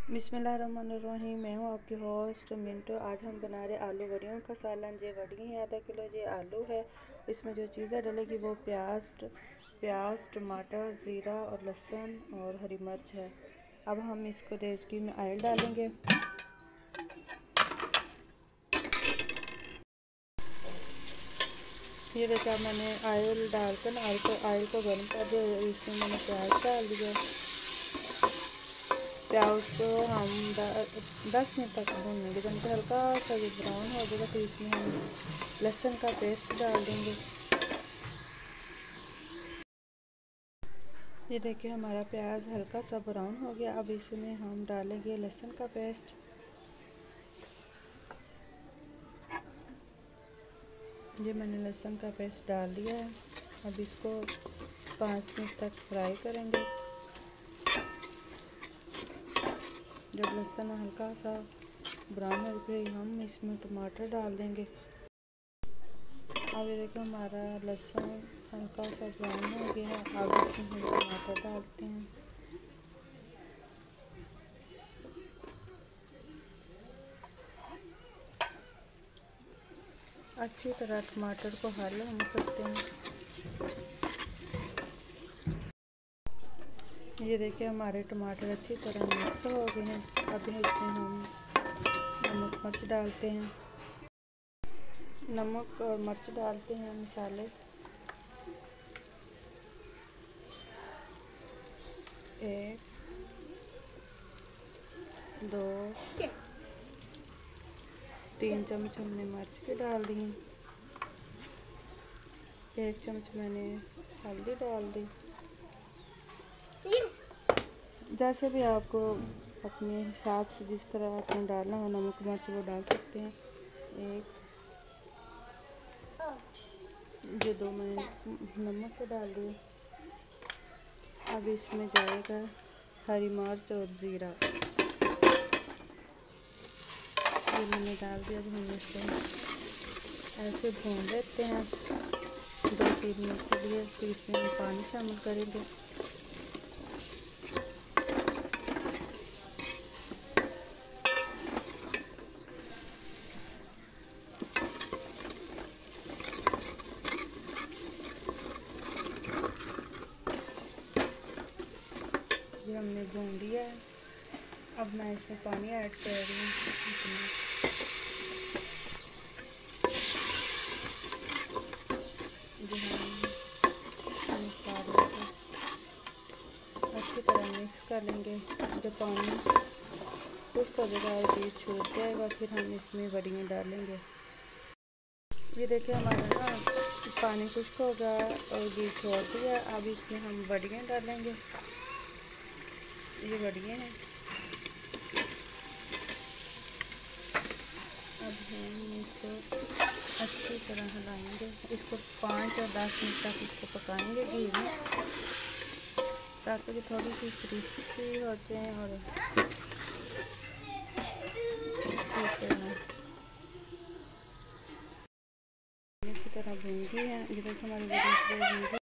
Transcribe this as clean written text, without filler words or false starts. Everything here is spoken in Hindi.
बिस्मिल्लाहिर्रहमानिर्रहीम। मैं हूँ आपकी होस्ट मिंटो। आज हम बना रहे आलू वड़ियों का सालन। ये वड़ियाँ आधा किलो, ये आलू है। इसमें जो चीज़ें डलेगी वो प्याज, टमाटर, ज़ीरा और लहसुन और हरी मिर्च है। अब हम इसको देसी में ऑयल डालेंगे। ये देखा मैंने ऑयल डालकर ऑयल को गर्म कर दिया। इसमें मैंने प्याज डाल दिया। प्याज को हम 10 मिनट तक भूनेंगे। जब हल्का सा ये ब्राउन हो जाएगा तो इसमें हम लहसुन का पेस्ट डाल देंगे। ये देखिए हमारा प्याज हल्का सा ब्राउन हो गया। अब इसमें हम डालेंगे लहसुन का पेस्ट। ये मैंने लहसुन का पेस्ट डाल दिया है। अब इसको 5 मिनट तक फ्राई करेंगे। जब लहसुन हल्का सा ब्राउन हो गई हम इसमें टमाटर डाल देंगे। अब ये देखो हमारा लहसुन हल्का सा ब्राउन हो गया है। अब इसमें हम टमाटर डालते हैं। अच्छी तरह टमाटर को हल हम करते हैं। ये देखिए हमारे टमाटर अच्छी तरह मिक्स हो गए हैं। अब इसमें हम नमक मिर्च डालते हैं। नमक और मिर्च डालते हैं मसाले। 1 2 3 चम्मच हमने मिर्च के डाल दिए। 1 चम्मच मैंने हल्दी डाल दी। जैसे भी आपको अपने हिसाब से जिस तरह आपने डालना हो नमक मिर्च वो डाल सकते हैं। ये 2 मैंने नमक के डाल दिए। अब इसमें जाएगा हरी मिर्च और ज़ीरा। ये मैंने डाल दिया। अब हम इसको ऐसे भून लेते हैं 2-3 मिनट के लिए। फिर इसमें हम पानी शामिल करेंगे। ये हमने भून लिया है। अब मैं इसमें पानी ऐड कर रही हूँ। अच्छी तरह मिक्स कर लेंगे। जब पानी खुश्क हो जाएगा और बीज छूट जाएगा फिर हम इसमें वड़ियाँ डालेंगे। ये देखिए हमारा ना पानी खुश्क हो गया और बीज छोड़ दिया। अब इसमें हम वड़ियाँ डालेंगे। ये वड़ियाँ हैं। अब हम इसको अच्छी तरह हिलाएंगे। इसको 5 और 10 मिनट तक इसको पकाएंगे घी में, ताकि ये थोड़ी सी क्रिस्पी हो जाए और अच्छी तरह भून गई है। ये देखो हमारी